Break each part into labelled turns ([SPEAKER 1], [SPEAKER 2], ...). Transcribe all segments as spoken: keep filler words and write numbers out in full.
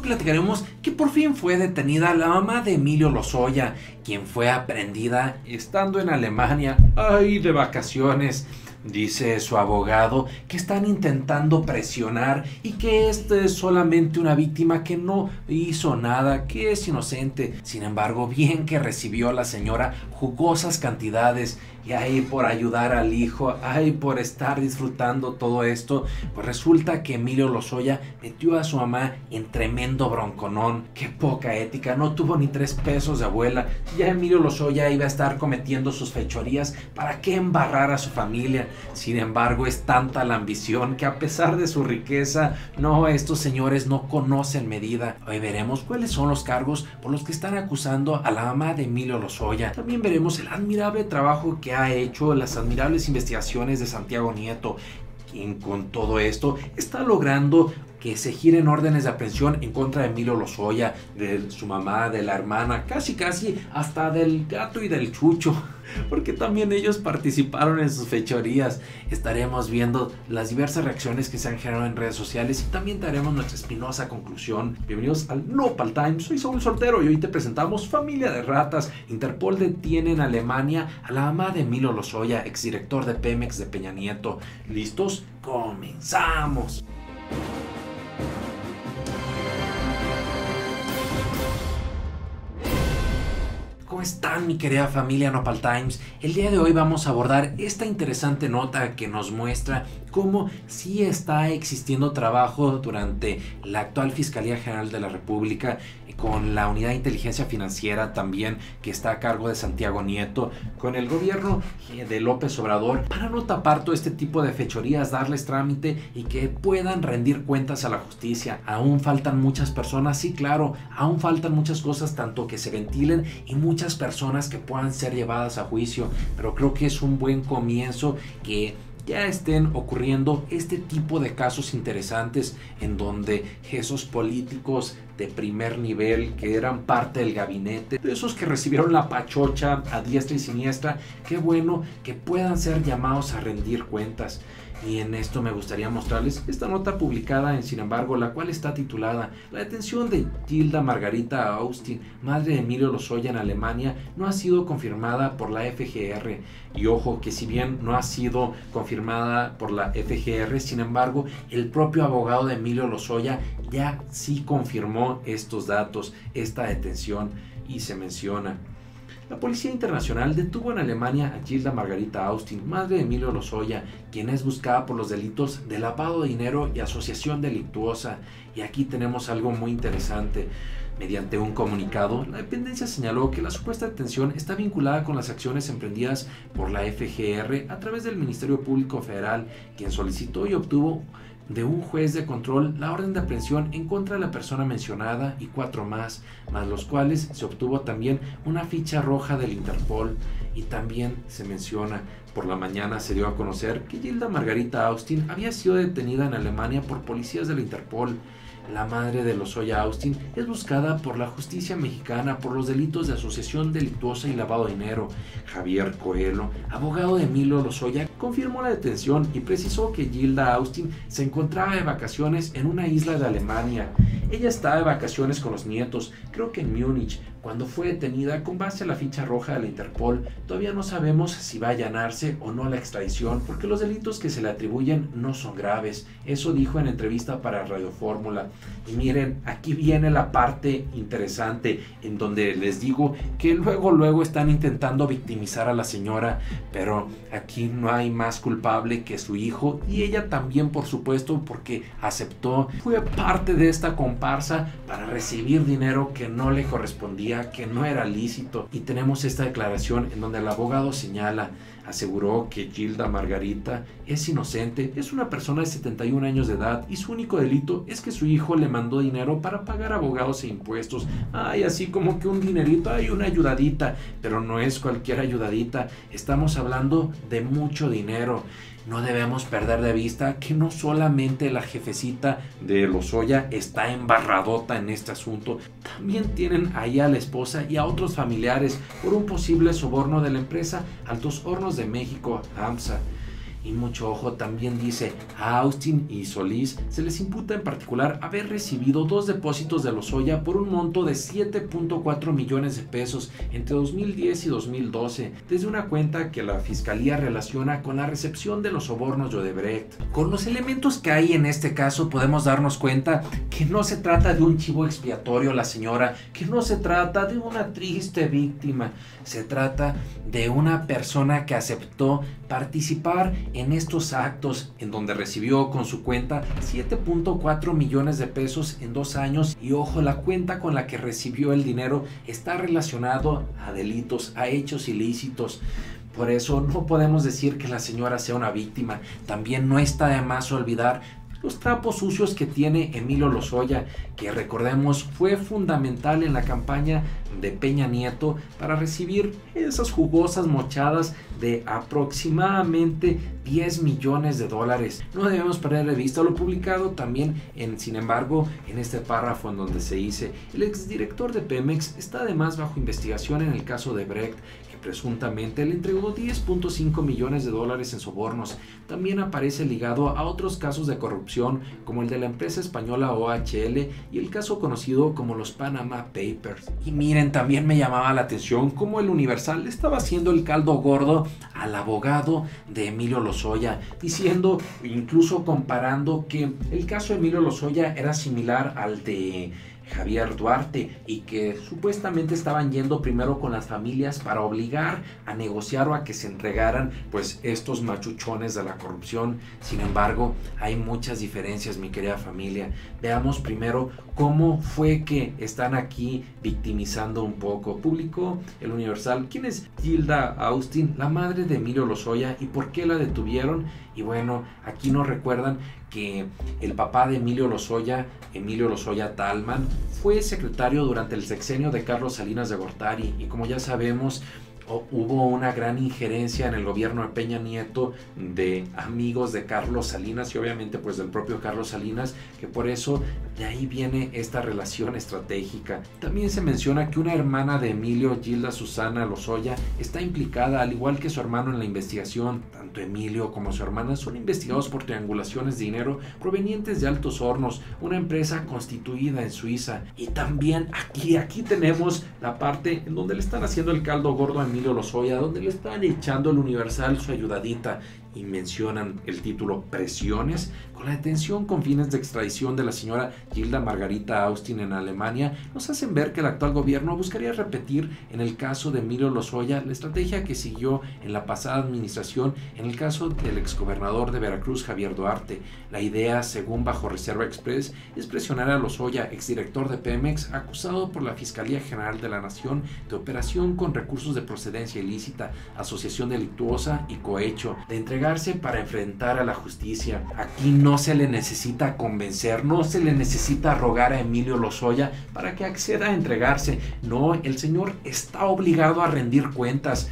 [SPEAKER 1] platicaremos que por fin fue detenida la mamá de Emilio Lozoya, quien fue aprehendida estando en Alemania, ay, de vacaciones. Dice su abogado que están intentando presionar y que esta es solamente una víctima que no hizo nada, que es inocente. Sin embargo, bien que recibió a la señora jugosas cantidades y ahí por ayudar al hijo, ahí por estar disfrutando todo esto, pues resulta que Emilio Lozoya metió a su mamá en tremendo bronconón. Qué poca ética, no tuvo ni tres pesos de abuela. Ya Emilio Lozoya iba a estar cometiendo sus fechorías, ¿para qué embarrar a su familia? Sin embargo, es tanta la ambición que a pesar de su riqueza, no, estos señores no conocen medida. Hoy veremos cuáles son los cargos por los que están acusando a la mamá de Emilio Lozoya. También veremos el admirable trabajo que ha hecho, las admirables investigaciones de Santiago Nieto, quien con todo esto está logrando que se giren órdenes de aprehensión en contra de Emilio Lozoya, de su mamá, de la hermana, casi casi hasta del gato y del chucho, porque también ellos participaron en sus fechorías. Estaremos viendo las diversas reacciones que se han generado en redes sociales y también daremos nuestra espinosa conclusión. Bienvenidos al Nopal Time, soy Saúl Soltero y hoy te presentamos Familia de Ratas. Interpol detiene en Alemania a la mamá de Emilio Lozoya, exdirector de Pemex de Peña Nieto. ¿Listos? ¡Comenzamos! ¿Cómo están, mi querida familia Nopal Times? El día de hoy vamos a abordar esta interesante nota que nos muestra cómo sí está existiendo trabajo durante la actual Fiscalía General de la República, con la Unidad de Inteligencia Financiera también, que está a cargo de Santiago Nieto, con el gobierno de López Obrador, para no tapar todo este tipo de fechorías, darles trámite y que puedan rendir cuentas a la justicia. Aún faltan muchas personas, sí, claro, aún faltan muchas cosas, tanto que se ventilen y muchas personas que puedan ser llevadas a juicio, pero creo que es un buen comienzo que ya estén ocurriendo este tipo de casos interesantes en donde esos políticos de primer nivel que eran parte del gabinete, de esos que recibieron la pachocha a diestra y siniestra, qué bueno que puedan ser llamados a rendir cuentas. Y en esto me gustaría mostrarles esta nota publicada en Sin embargo, la cual está titulada La detención de Gilda Margarita Austin, madre de Emilio Lozoya en Alemania, no ha sido confirmada por la F G R. Y ojo que si bien no ha sido confirmada por la F G R, sin embargo, el propio abogado de Emilio Lozoya ya sí confirmó estos datos, esta detención, y se menciona: la Policía Internacional detuvo en Alemania a Gilda Margarita Austin, madre de Emilio Lozoya, quien es buscada por los delitos de lavado de dinero y asociación delictuosa. Y aquí tenemos algo muy interesante. Mediante un comunicado, la dependencia señaló que la supuesta detención está vinculada con las acciones emprendidas por la F G R a través del Ministerio Público Federal, quien solicitó y obtuvo de un juez de control la orden de aprehensión en contra de la persona mencionada y cuatro más, más los cuales se obtuvo también una ficha roja del Interpol. Y también se menciona: por la mañana se dio a conocer que Gilda Margarita Austin había sido detenida en Alemania por policías del Interpol. La madre de Lozoya Austin es buscada por la justicia mexicana por los delitos de asociación delictuosa y lavado de dinero. Javier Coelho, abogado de Emilio Lozoya, confirmó la detención y precisó que Gilda Austin se encontraba de vacaciones en una isla de Alemania. Ella estaba de vacaciones con los nietos, creo que en Múnich, cuando fue detenida con base a la ficha roja de la Interpol. Todavía no sabemos si va a allanarse o no la extradición, porque los delitos que se le atribuyen no son graves. Eso dijo en entrevista para Radio Fórmula. Y miren, aquí viene la parte interesante, en donde les digo que luego luego están intentando victimizar a la señora, pero aquí no hay más culpable que su hijo, y ella también, por supuesto, porque aceptó, fue parte de esta comparsa para recibir dinero que no le correspondía, que no era lícito. Y tenemos esta declaración en donde el abogado señala: aseguró que Gilda Margarita es inocente, es una persona de setenta y un años de edad y su único delito es que su hijo le mandó dinero para pagar abogados e impuestos. Ay, así como que un dinerito, hay una ayudadita, pero no es cualquier ayudadita, estamos hablando de mucho dinero. No debemos perder de vista que no solamente la jefecita de Lozoya está embarradota en este asunto, también tienen ahí a la esposa y a otros familiares por un posible soborno de la empresa Altos Hornos de México, AMSA. Y mucho ojo, también dice, a Austin y Solís se les imputa en particular haber recibido dos depósitos de Lozoya por un monto de siete punto cuatro millones de pesos entre dos mil diez y dos mil doce, desde una cuenta que la fiscalía relaciona con la recepción de los sobornos de Odebrecht. Con los elementos que hay en este caso podemos darnos cuenta que no se trata de un chivo expiatorio la señora, que no se trata de una triste víctima, se trata de una persona que aceptó participar en estos actos en donde recibió con su cuenta siete punto cuatro millones de pesos en dos años y ojo, la cuenta con la que recibió el dinero está relacionado a delitos, a hechos ilícitos. Por eso no podemos decir que la señora sea una víctima. También no está de más olvidar los trapos sucios que tiene Emilio Lozoya, que recordemos fue fundamental en la campaña de Peña Nieto para recibir esas jugosas mochadas de aproximadamente diez millones de dólares. No debemos perder de vista lo publicado también en, sin embargo, en este párrafo en donde se dice, el exdirector de Pemex está además bajo investigación en el caso de Brecht, que presuntamente le entregó diez punto cinco millones de dólares en sobornos. También aparece ligado a otros casos de corrupción como el de la empresa española O H L y el caso conocido como los Panama Papers. Y miren, también me llamaba la atención cómo el Universal le estaba haciendo el caldo gordo al abogado de Emilio Lozoya, diciendo, incluso comparando que el caso de Emilio Lozoya era similar al de Javier Duarte y que supuestamente estaban yendo primero con las familias para obligar a negociar o a que se entregaran pues estos machuchones de la corrupción. Sin embargo, hay muchas diferencias, mi querida familia. Veamos primero cómo fue que están aquí victimizando un poco. Publicó el Universal quién es Gilda Austin, la madre de Emilio Lozoya, y por qué la detuvieron. Y bueno, aquí nos recuerdan que el papá de Emilio Lozoya, Emilio Lozoya Talman, fue secretario durante el sexenio de Carlos Salinas de Gortari y como ya sabemos, Oh, hubo una gran injerencia en el gobierno de Peña Nieto de amigos de Carlos Salinas y obviamente pues del propio Carlos Salinas, que por eso de ahí viene esta relación estratégica. También se menciona que una hermana de Emilio, Gilda Susana Lozoya, está implicada al igual que su hermano en la investigación. Tanto Emilio como su hermana son investigados por triangulaciones de dinero provenientes de Altos Hornos, una empresa constituida en Suiza. Y también aquí, aquí tenemos la parte en donde le están haciendo el caldo gordo a Emilio Lozoya, donde le están echando el Universal su ayudadita y mencionan el título Presiones con la detención con fines de extradición de la señora Gilda Margarita Austin en Alemania, nos hacen ver que el actual gobierno buscaría repetir en el caso de Emilio Lozoya la estrategia que siguió en la pasada administración en el caso del exgobernador de Veracruz Javier Duarte. La idea, según Bajo Reserva Express, es presionar a Lozoya, exdirector de Pemex, acusado por la Fiscalía General de la Nación de operación con recursos de procedencia ilícita, asociación delictuosa y cohecho, de entregar para enfrentar a la justicia. Aquí no se le necesita convencer, no se le necesita rogar a Emilio Lozoya para que acceda a entregarse. No, el señor está obligado a rendir cuentas.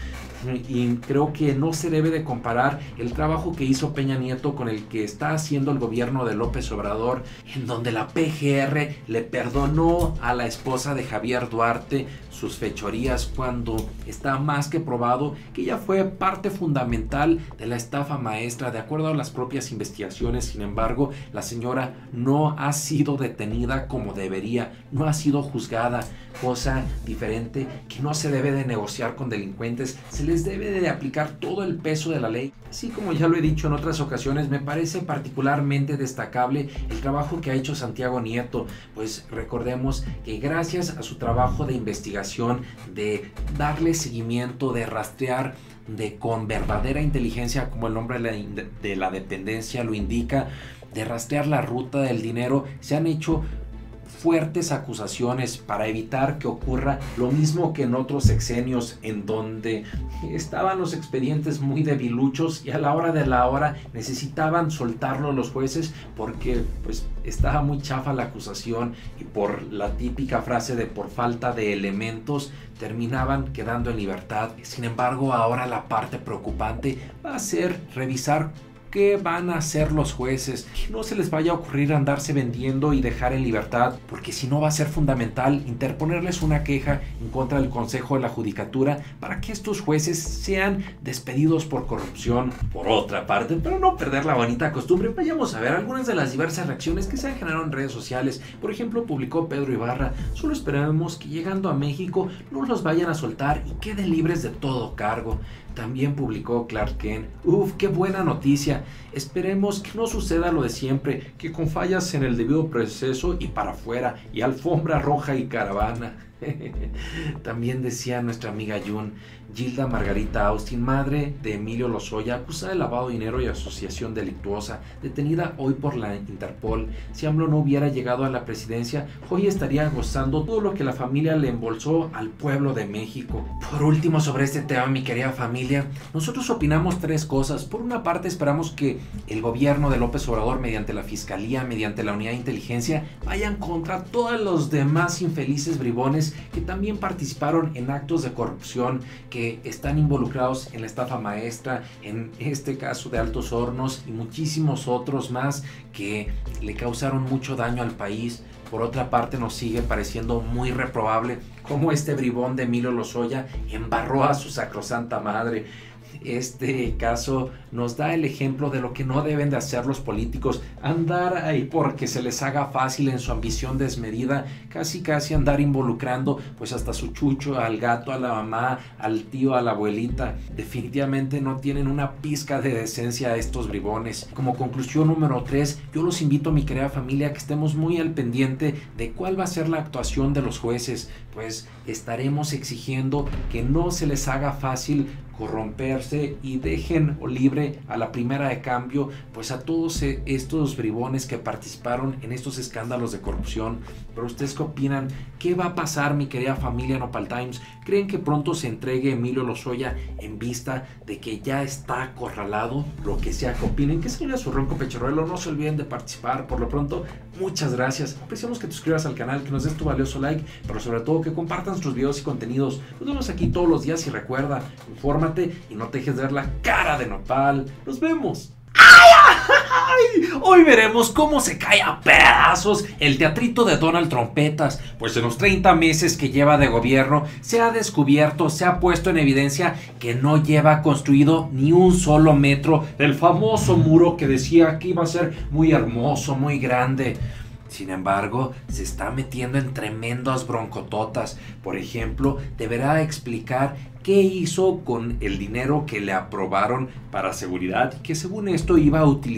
[SPEAKER 1] Y creo que no se debe de comparar el trabajo que hizo Peña Nieto con el que está haciendo el gobierno de López Obrador, en donde la P G R le perdonó a la esposa de Javier Duarte sus fechorías cuando está más que probado que ella fue parte fundamental de la estafa maestra de acuerdo a las propias investigaciones. Sin embargo, la señora no ha sido detenida como debería, no ha sido juzgada, cosa diferente que no se debe de negociar con delincuentes, se les debe de aplicar todo el peso de la ley. Así como ya lo he dicho en otras ocasiones, me parece particularmente destacable el trabajo que ha hecho Santiago Nieto, pues recordemos que gracias a su trabajo de investigación, de darle seguimiento, de rastrear, de con verdadera inteligencia, como el nombre de la, de la dependencia lo indica, de rastrear la ruta del dinero, se han hecho fuertes acusaciones para evitar que ocurra lo mismo que en otros sexenios en donde estaban los expedientes muy debiluchos y a la hora de la hora necesitaban soltarlo los jueces porque pues estaba muy chafa la acusación y por la típica frase de por falta de elementos terminaban quedando en libertad. Sin embargo, ahora la parte preocupante va a ser revisar qué van a hacer los jueces, que no se les vaya a ocurrir andarse vendiendo y dejar en libertad, porque si no va a ser fundamental interponerles una queja en contra del Consejo de la Judicatura para que estos jueces sean despedidos por corrupción. Por otra parte, para no perder la bonita costumbre, vayamos a ver algunas de las diversas reacciones que se han generado en redes sociales. Por ejemplo, publicó Pedro Ibarra: solo esperamos que llegando a México no los vayan a soltar y queden libres de todo cargo. También publicó Clark Kent: uff, qué buena noticia, esperemos que no suceda lo de siempre, que con fallas en el debido proceso y para afuera, y alfombra roja y caravana. También decía nuestra amiga Jun: Gilda Margarita Austin, madre de Emilio Lozoya, acusada de lavado de dinero y asociación delictuosa, detenida hoy por la Interpol. Si AMLO no hubiera llegado a la presidencia, hoy estaría gozando todo lo que la familia le embolsó al pueblo de México. Por último, sobre este tema, mi querida familia, nosotros opinamos tres cosas. Por una parte, esperamos que el gobierno de López Obrador, mediante la Fiscalía, mediante la Unidad de Inteligencia, vayan contra todos los demás infelices bribones que también participaron en actos de corrupción, que están involucrados en la estafa maestra, en este caso de Altos Hornos y muchísimos otros más que le causaron mucho daño al país. Por otra parte, nos sigue pareciendo muy reprobable cómo este bribón de Emilio Lozoya embarró a su sacrosanta madre. Este caso nos da el ejemplo de lo que no deben de hacer los políticos: andar ahí porque se les haga fácil en su ambición desmedida, casi casi andar involucrando pues hasta su chucho, al gato, a la mamá, al tío, a la abuelita. Definitivamente no tienen una pizca de decencia estos bribones. Como conclusión número tres, yo los invito, mi querida familia, a que estemos muy al pendiente de cuál va a ser la actuación de los jueces, pues estaremos exigiendo que no se les haga fácil corromperse y dejen libre a la primera de cambio pues a todos estos bribones que participaron en estos escándalos de corrupción. Pero ustedes qué opinan, ¿qué va a pasar, mi querida familia Nopal Times? ¿Creen que pronto se entregue Emilio Lozoya en vista de que ya está acorralado? Lo que sea que opinen, que salga su ronco pechorruelo, no se olviden de participar. Por lo pronto, muchas gracias, apreciamos que te suscribas al canal, que nos des tu valioso like, pero sobre todo que compartan nuestros videos y contenidos. Nos vemos aquí todos los días y recuerda, infórmate y no te dejes ver la cara de Nopal. Nos vemos. ¡Ay! Hoy veremos cómo se cae a pedazos el teatrito de Donald Trompetas, pues en los treinta meses que lleva de gobierno se ha descubierto, se ha puesto en evidencia que no lleva construido ni un solo metro del famoso muro que decía que iba a ser muy hermoso, muy grande. Sin embargo, se está metiendo en tremendas broncototas. Por ejemplo, deberá explicar qué hizo con el dinero que le aprobaron para seguridad, que según esto iba a utilizar